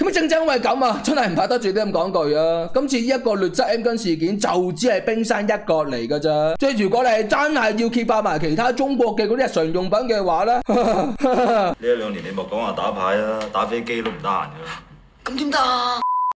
咁正因為咁啊，真係唔怕得罪啲咁講句啊！今次呢一個劣質 M 巾事件就只係冰山一角嚟㗎咋，即係如果你係真係要揭發埋其他中國嘅嗰啲日常用品嘅話咧， 呢一兩年你莫講話打牌啦，打飛機都唔得閒㗎。 咁點得啊？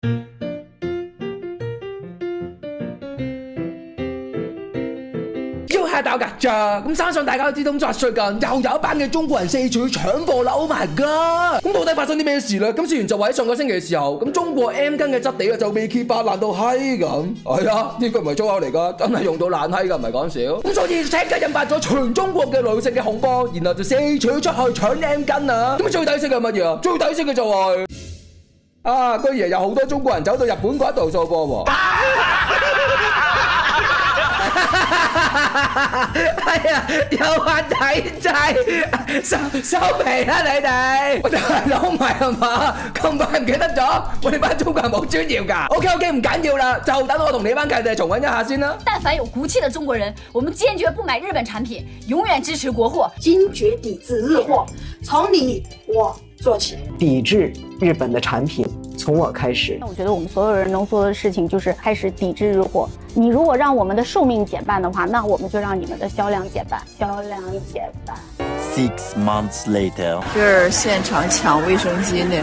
要下打㗎咋？咁相信大家都知道，咁最近又有一班嘅中國人四處搶貨啦 ！Oh my god！咁到底發生啲咩事咧？咁事源就話喺上個星期嘅時候，咁中國 M 巾嘅質地啊就被揭發爛到閪咁。係啊，呢句唔係粗口嚟㗎，真係用到爛閪㗎，唔係講笑。咁所以即刻引發咗全中國嘅女性嘅恐慌，然後就四處出去搶 M 巾啊！咁最抵死嘅係乜嘢啊？最抵死嘅就係居然有好多中國人走到日本嗰度掃貨喎。係啊，有話抵制，收皮啦你哋！我大佬唔係係嘛？咁快唔記得咗？我哋班中國人冇專業㗎。OK， 唔緊要啦，就等我同你班契弟重溫一下先啦。 但凡有骨氣的中國人，我們堅決不買日本產品，永遠支持國貨， 堅決抵制日貨，從你我做起， 抵制日本的產品。從我開始， 我覺得我們所有人能做的事情就是開始抵制日貨。你如果讓我們的壽命減半的話，那我們就讓你們的銷量減半。銷量減半。 6 months later， 這兒現場搶衛生巾呢，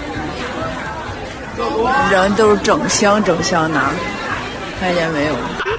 人都是整箱拿，看見沒有？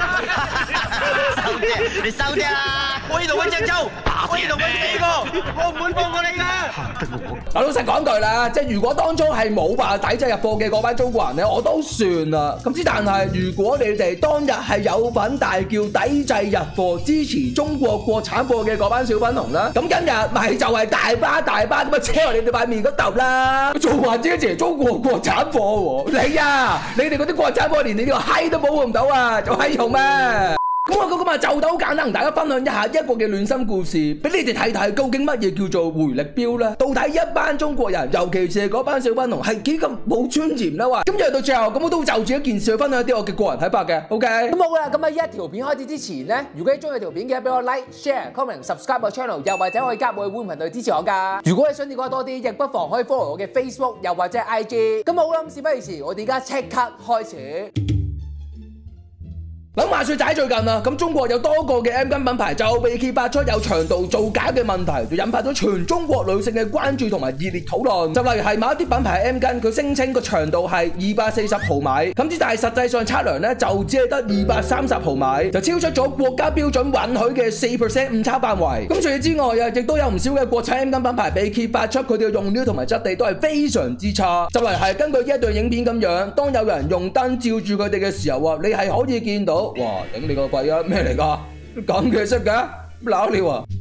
你收啲啊！我呢度揾隻揪，我呢度揾幾個，我唔會放過你㗎。 嗱，老實講句啦，即係如果當初係冇話抵制日貨嘅嗰班中國人咧，我都算啦。咁之但係，如果你哋當日係有份大叫抵制日貨、支持中國國產貨嘅嗰班小粉紅啦，咁今日咪就係大巴咁樣車落你哋塊面嗰度啦，仲話支持中國國產貨喎？你哋嗰啲國產貨連你呢個閪都保護唔到啊，仲閪用咩？咁我咁啊，就好簡單同大家分享一下一個嘅暖心故事，俾你哋睇睇究竟乜嘢叫做回力鏢咧？到底一班中國人，尤其是嗰班小粉紅，係幾咁冇尊嚴啦？哇！咁又到最後，咁我都就住一件事去分享一啲我嘅個人睇法嘅。OK， 咁好啦，咁喺一條片開始之前咧，如果你中意條片嘅，俾我 like、share、comment、subscribe 我 channel， 又或者可以加我嘅會員頻道支持我噶。如果你想了解多啲，亦不妨可以 follow 我嘅 Facebook， 又或者 IG。咁好啦，咁事不宜遲，我哋而家即刻開始。諗話說仔最近啊，咁中國有多個嘅 M 巾品牌就被揭發出有長度造假嘅問題，就引發咗全中國女性嘅關注同埋熱烈討論。就例如係某一啲品牌 M 巾，佢聲稱個長度係240毫米，咁之但係實際上測量咧就只係得230毫米，就超出咗國家標準允許嘅4% 誤差範圍。咁除此之外啊，亦都有唔少嘅國產 M 巾品牌被揭發出佢哋嘅用料同埋質地都係非常之差。就例如係根據呢一段影片咁樣，當有人用燈照住佢哋嘅時候啊，你係可以見到。哇！頂你個肺啊！咩嚟㗎？咁嘅色嘅，撈尿啊！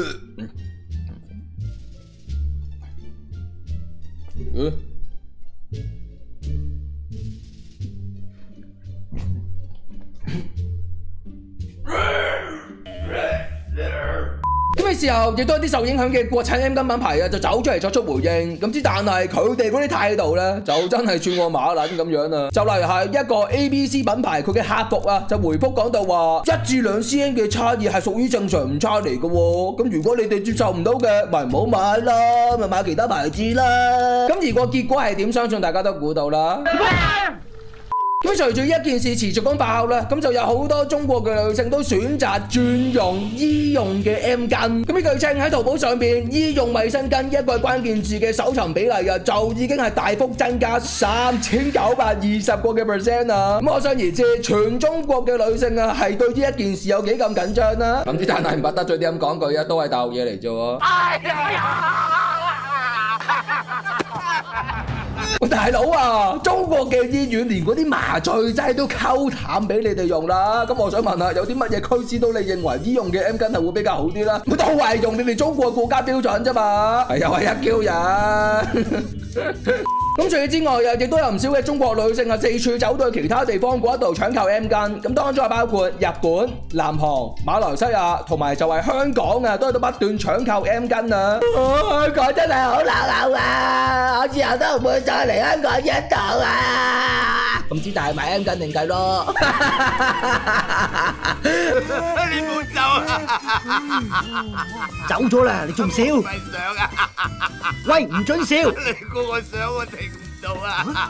咁嘅時候，亦都有啲受影響嘅國產 M 巾品牌啊，就走出嚟作出回應。咁之但係佢哋嗰啲態度咧，就真係串我馬撚咁樣啊！就例如係一個 ABC 品牌，佢嘅客服啊，就回覆講到話1至2 cm 嘅差異係屬於正常誤差嚟嘅喎。咁如果你哋接受唔到嘅，咪唔好買啦，咪買其他牌子啦。咁而個結果係點？相信大家都估到啦。咁隨住一件事持續咁爆啦，咁就有好多中國嘅女性都選擇轉用醫用嘅 M 巾。咁呢據稱喺淘寶上邊，醫用衛生巾一個關鍵字嘅搜尋比例啊，就已經係大幅增加3920個嘅 percent 啊！咁可想而知，全中國嘅女性啊，係對呢一件事有幾咁緊張啦。咁之但係唔得罪啲咁講句啊，都係大陸嘢嚟啫喎。大佬啊，中國嘅醫院連嗰啲麻醉劑都溝淡俾你哋用啦。咁我想問下，有啲乜嘢驅使到你認為醫用嘅 M 巾係會比較好啲啦？都係用你哋中國國家標準啫嘛。又係一嬌人。咁除此之外啊，亦都有唔少嘅中國女性啊，四處走到其他地方嗰度搶購 M 巾。咁當中係包括日本、南韓、馬來西亞同埋就係香港啊，都喺度不斷搶購 M 巾啊！香港真係好冷口啊！我之後都唔會再嚟香港一度啊！咁之但係買 M 巾定計咯。 你冇走啊！ 走咗啦，你仲笑？ 唔係想啊！ 喂，唔准笑！ 你估我想我停唔到啊！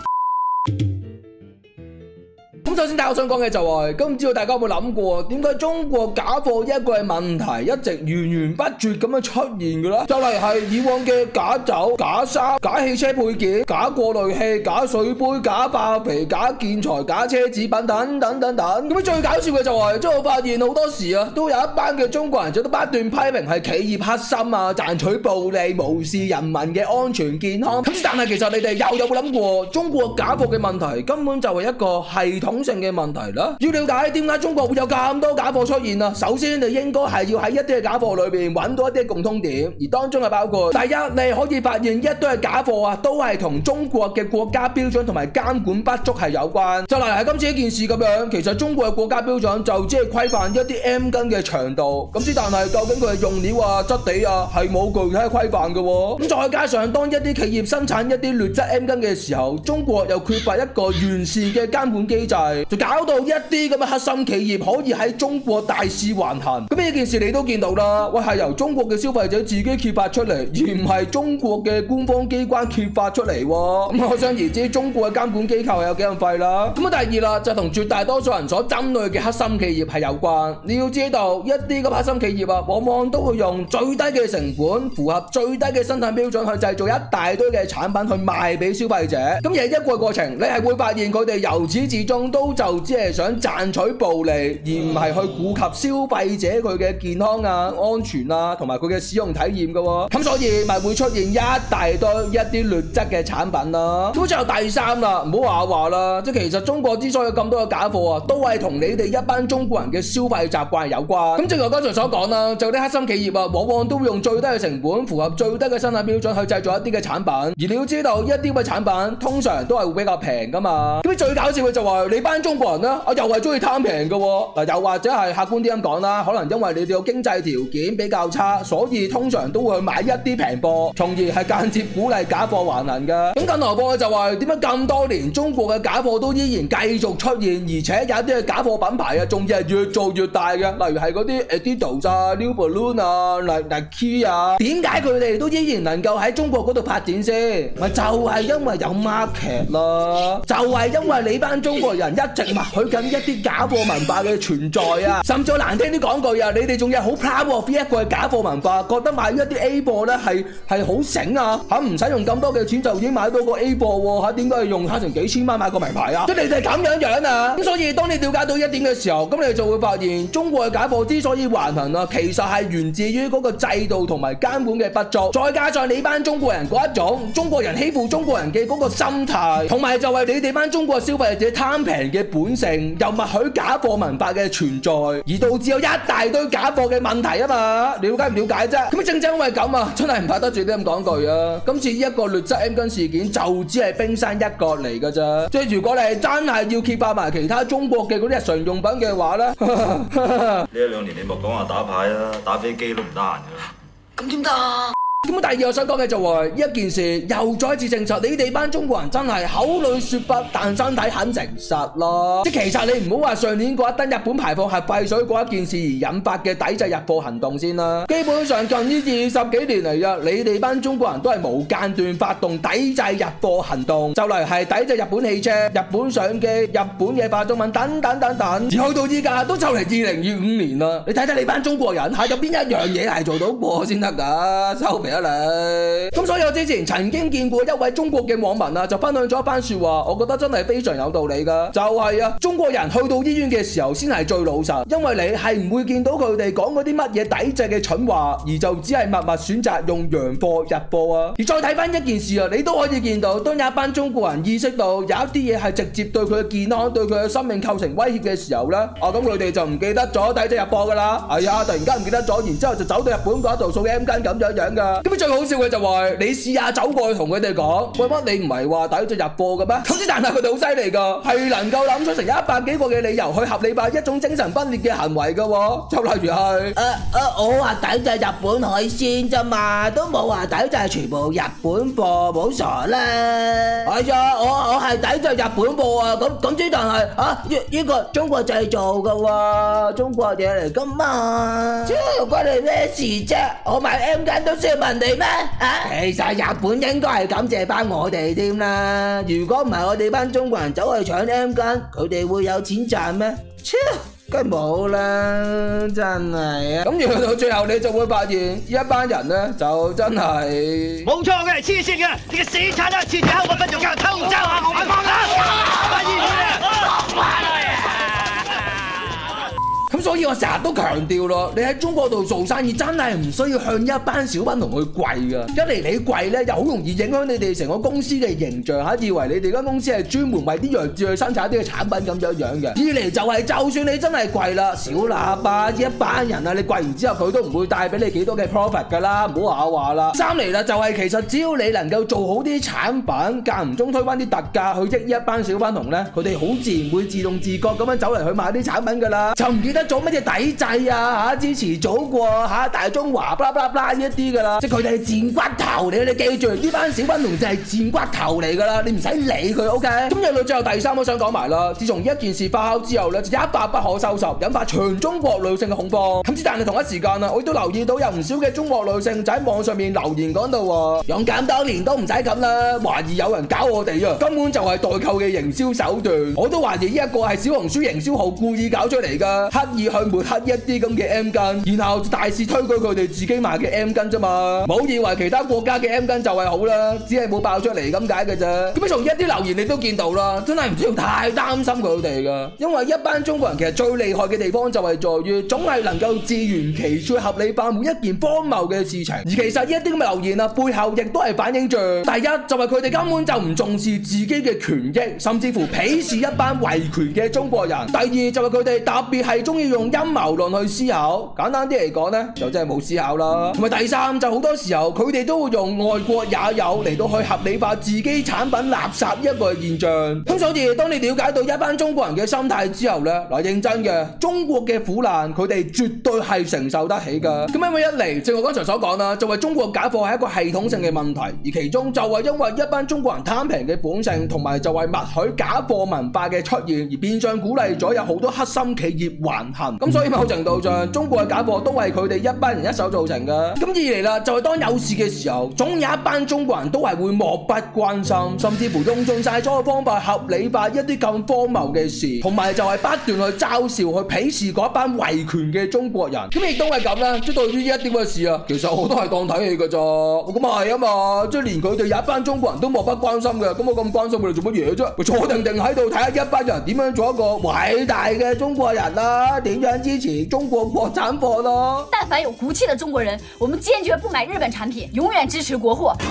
咁首先，我想講嘅就係，咁唔知道大家有冇諗過，點解中國假貨一個問題一直源源不絕咁樣出現嘅咧？就例係以往嘅假酒、假衫、假汽車配件、假過濾器、假水杯、假爆皮、假建材、假奢侈品等等等等。咁最搞笑嘅就係，即係我發現好多時啊，都有一班嘅中國人就都不斷批評係企業黑心啊，賺取暴利，無視人民嘅安全健康。咁但係其實你哋又有冇諗過，中國假貨嘅問題根本就係一個系統性嘅問題啦。要了解點解中國會有咁多假貨出現啊，首先你應該係要喺一啲嘅假貨裏邊揾到一啲共通點，而當中係包括第一，你可以發現一堆嘅假貨啊，都係同中國嘅國家標準同埋監管不足係有關。就例如係今次呢件事咁樣，其實中國嘅國家標準就只係規範一啲 M 巾嘅長度，咁但係究竟佢係用料啊、質地啊係冇具體嘅規範嘅喎。咁再加上當一啲企業生產一啲劣質 M 巾嘅時候，中國又缺乏一個完善嘅監管機制，就搞到一啲咁嘅黑心企業可以喺中國大肆橫行。咁呢件事你都見到啦，喂，係由中國嘅消費者自己揭發出嚟，而唔係中國嘅官方機關揭發出嚟喎。咁可想而知，中國嘅監管機構係有幾咁廢啦。咁第二啦，就同絕大多數人所針對嘅黑心企業係有關。你要知道，一啲咁黑心企業啊，往往都會用最低嘅成本，符合最低嘅生產標準去製造一大堆嘅產品去賣俾消費者。咁而一個過程，你係會發現佢哋由始至終都就只係想賺取暴利，而唔係去顧及消費者佢嘅健康啊、安全啊，同埋佢嘅使用體驗嘅喎。咁所以咪會出現一大堆一啲劣質嘅產品啦。咁最後第三啦，唔好話啦，即係其實中國之所以有咁多嘅假貨啊，都係同你哋一班中國人嘅消費習慣有關。咁正如我剛才所講啦，就啲黑心企業啊，往往都會用最低嘅成本，符合最低嘅生產標準去製造一啲嘅產品。而你要知道，一啲嘅產品通常都係會比較平噶嘛。咁最搞笑嘅就係你班中國人咧，又係中意貪平嘅喎。嗱，又或者係客觀啲咁講啦，可能因為你哋嘅經濟條件比較差，所以通常都會買一啲平貨，從而係間接鼓勵假貨橫行嘅。咁更何況就係點解咁多年中國嘅假貨都依然繼續出現，而且有一啲嘅假貨品牌啊，仲要係越做越大嘅，例如係嗰啲 Adidas 啊、New Balance 啊、Nike 啊，點解佢哋都依然能夠喺中國嗰度發展先？咪就係因為有 market 啦，就係因為你班中國人一直默許緊一啲假貨文化嘅存在啊，甚至難聽啲講句啊，你哋仲有好 proud of 呢一個假貨文化，覺得買一啲 A 貨咧係好醒啊，唔使用咁多嘅錢就已經買到個 A 貨喎，點解要用成幾千蚊買個名牌啊？即係你哋咁樣啊！咁所以當你了解到一點嘅時候，咁你就會發現中國嘅假貨之所以橫行啊，其實係源自於嗰個制度同埋監管嘅不足，再加上你班中國人嗰一種中國人欺負中國人嘅嗰個心態，同埋就係你哋班中國消費者貪平嘅本性，又默許假貨文化嘅存在，而導致有一大堆假貨嘅問題啊嘛！了解唔了解啫？咁正因為咁啊，真係唔怕得罪啲咁講句啊！今次呢一個劣質 M 巾事件就只係冰山一角嚟㗎咋，即係如果你係真係要揭發埋其他中國嘅嗰啲日常用品嘅話咧， 呢一兩年你莫講話打牌啦，打飛機都唔得閒㗎。 咁點得啊？ 咁第二我想講嘅就係一件事，又再一次證實你哋班中國人真係口裏說不，但身體很誠實咯。即係其實你唔好話上年嗰一單日本排放核廢水嗰一件事而引發嘅抵制日貨行動先啦。基本上近呢20幾年嚟啊，你哋班中國人都係無間斷發動抵制日貨行動，就例如係抵制日本汽車、日本相機、日本嘅化妝品等等等等。而去到依家都就嚟2025年啦，你睇睇你班中國人有邊一樣嘢係做到過先得㗎？收皮！咁所以我之前曾經見過一位中國嘅網民啊，就分享咗一番說話，我覺得真係非常有道理噶。就係啊，中國人去到醫院嘅時候先係最老實，因為你係唔會見到佢哋講嗰啲乜嘢抵制嘅蠢話，而就只係默默選擇用洋貨日貨啊。而再睇翻一件事啊，你都可以見到，當有一班中國人意識到有一啲嘢係直接對佢嘅健康、對佢嘅生命構成威脅嘅時候呢，咁佢哋就唔記得咗抵制日貨噶啦。係啊，突然間唔記得咗，然之後就走到日本嗰度掃 M 巾咁樣噶。咁最好笑嘅就係你試下走過去同佢哋講，喂，乜你唔係話抵制日貨嘅咩？咁之但係佢哋好犀利噶，係能夠諗出成100幾個嘅理由去合理化一種精神分裂嘅行為噶。就例如係我話抵制日本海鮮啫嘛，都冇話抵制全部日本貨，冇傻啦。係啊，我係抵制日本貨啊。咁之但係呢個中國製造噶喎，中國嘢嚟噶嘛，關你咩事啫？我買 M 巾都需要問人哋咩？其實日本應該係感謝翻我哋添啦。如果唔係我哋班中國人走去搶 M 巾，佢哋會有錢賺咩？梗係冇啦，真係啊！ 咁而到最後你就會發現一班人咧就真係冇錯嘅，黐線嘅，你個死賊啊！次次黑我瞓仲夠偷走啊！我放啦，快啲去咁，所以我成日都強調咯，你喺中國度做生意真係唔需要向一班小粉紅去跪㗎。一嚟你跪咧，又好容易影響你哋成個公司嘅形象嚇，以為你哋間公司係專門為啲弱智去生產啲嘅產品咁樣嘅。二嚟就係就算你真係跪啦，小喇叭一班人啊，你跪完之後佢都唔會帶俾你幾多嘅 profit 㗎啦，唔好話啦。三嚟啦，就係其實只要你能夠做好啲產品，間唔中推翻啲特價去益一班小粉紅咧，佢哋好自然會自動自覺咁樣走嚟去買啲產品㗎啦，就唔記得做乜嘢抵制啊支持祖國大中華blah blah blah呢一啲㗎啦，即係佢哋係賤骨頭嚟，你記住呢班小粉紅就係賤骨頭嚟㗎啦，你唔使理佢 OK。咁入到最後第三我想講埋啦，自從呢一件事發酵之後咧，就一發不可收拾，引發全中國女性嘅恐慌。咁之但係同一時間啊，我亦都留意到有唔少嘅中國女性就喺網上面留言講到話，勇敢當年都唔使咁啦，懷疑有人搞我哋啊，根本就係代購嘅營銷手段。我都懷疑呢一個係小紅書營銷號故意搞出嚟㗎，刻意去抹黑一啲咁嘅 M 巾，然後大肆推舉佢哋自己賣嘅 M 巾啫嘛。冇以為其他國家嘅 M 巾就係好啦，只係冇爆出嚟咁解嘅啫。咁從一啲留言你都見到啦，真係唔需要太擔心佢哋㗎，因為一班中國人其實最厲害嘅地方就係在於總係能夠自圓其說合理化每一件荒謬嘅事情。而其實一啲咁嘅留言啊，背後亦都係反映住第一就係佢哋根本就唔重視自己嘅權益，甚至乎鄙視一班維權嘅中國人。第二就係佢哋特別係中意用陰謀論去思考，簡單啲嚟講呢，就真係冇思考啦。同埋第三就好多時候佢哋都會用外國也有嚟到去合理化自己產品垃圾一個現象。咁所以當你了解到一班中國人嘅心態之後呢，嗱，認真嘅中國嘅苦難佢哋絕對係承受得起㗎。咁因為一嚟正如我剛才所講啦，就係中國假貨係一個系統性嘅問題，而其中就係因為一班中國人貪平嘅本性，同埋就係默許假貨文化嘅出現，而變相鼓勵咗有好多黑心企業橫行。咁所以某程度上，中國嘅假貨都係佢哋一班人一手造成㗎。咁二嚟啦，就係當有事嘅時候，總有一班中國人都係會漠不關心，甚至乎用盡晒所有方法合理化一啲咁荒謬嘅事，同埋就係不斷去嘲笑、去鄙視嗰一班維權嘅中國人。咁亦都係咁啦，即係對於呢一點嘅事啊，其實我都係當睇戲㗎咋。咁啊係啊嘛，即係連佢哋有一班中國人都漠不關心嘅，咁我咁關心佢哋做乜嘢啫？我坐定定喺度睇下一班人點樣做一個偉大嘅中國人啦，點樣支持中國國產貨咯。 但凡有骨氣的中國人，我們堅決不買日本產品，永遠支持國貨。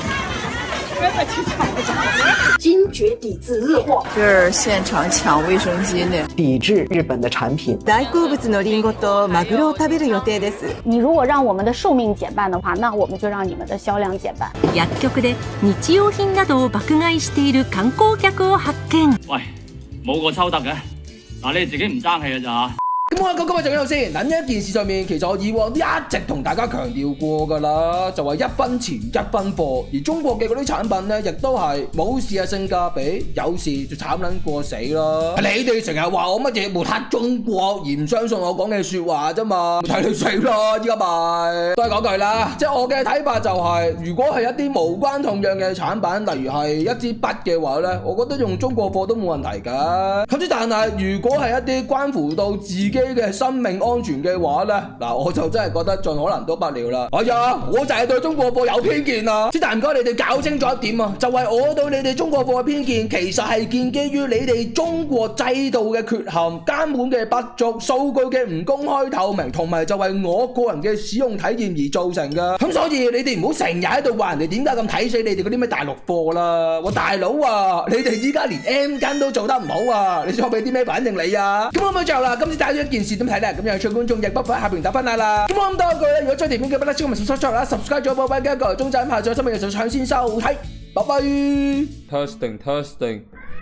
堅決抵制日貨， 就是現場搶衛生巾呢， 抵制日本的產品。 大好物のリンゴとマグロを食べる予定です。 你如果讓我們的壽命減半的話，那我們就讓你們的銷量減半。 薬局で日用品などを爆買いしている観光客を発見。 喂，冇個抽得嘅，嗱你自己唔爭氣嘅咋嚇？ 咁我講今日就喺度先。嗱，呢一件事上面，其實我以往一直同大家強調過㗎啦，就話一分錢一分貨。而中國嘅嗰啲產品咧，亦都係冇事啊性價比，有事就慘撚過死啦。你哋成日話我乜嘢抹黑中國，而唔相信我講嘅説話啫嘛，睇你死啦！依家咪都係講句啦，即係我嘅睇法就係，如果係一啲無關痛癢嘅產品，例如係一支筆嘅話咧，我覺得用中國貨都冇問題㗎。咁之但係如果係一啲關乎到自己嘅生命安全嘅話咧，嗱我就真係覺得盡可能都不了啦。哎呀，我就係對中國貨有偏見啊！之但唔該你哋搞清楚一點啊，就係我對你哋中國貨嘅偏見，其實係建基於你哋中國制度嘅缺陷、監管嘅不足、數據嘅唔公開透明，同埋就係我個人嘅使用體驗而造成噶。咁所以你哋唔好成日喺度話人哋點解咁睇死你哋嗰啲咩大陸貨啦！我大佬啊，你哋依家連 M 巾都做得唔好啊！你想俾啲咩反應你啊？咁我咪最後啦，今次帶咗一件事點睇咧？咁有趣觀眾亦不妨喺下邊打分下啦。咁我咁多句咧，如果追條片嘅不得超咪 subscribe 啦 ，subscribe 咗寶貝嘅一個鐘仔，下載新聞嘅時候搶先收睇。拜拜。Testing。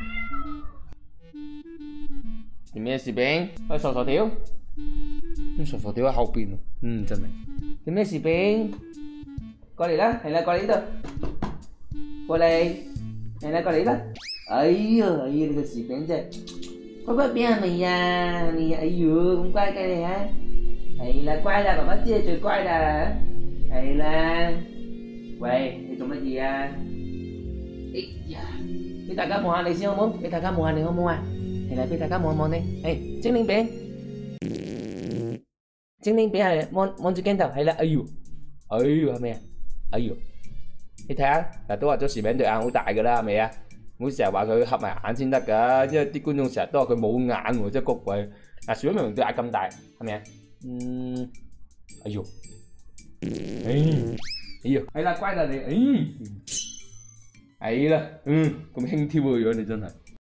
有咩事餅？喂，傻傻條。傻傻條喺後邊。真係。有咩事餅？過嚟啦，係啦，過嚟呢度。過嚟。係啦，過嚟啦。哎呀，你個薯餅真係。乖餅係咪呀？你哎呦咁乖嘅你啊！係啦，乖啦，爸爸知你最乖啦。係啦。 喂，你做乜嘢啊？哎呀，俾大家望下你先好冇？俾大家望下你好冇啊？嚟嚟，俾大家望望你。誒，精靈餅，精靈餅係望住鏡頭，係啦。哎呦，係咪啊？哎呦，你睇下，嗱都話咗薯餅對眼好大噶啦，係咪啊？唔好成日話佢合埋眼先得㗎，因為啲觀眾成日都話佢冇眼喎，真係谷鬼。嗱，薯餅明明對眼咁大，係咪啊？哎呦，哎呦，係啦，乖啦你，係啦，咁輕佻個樣你真係。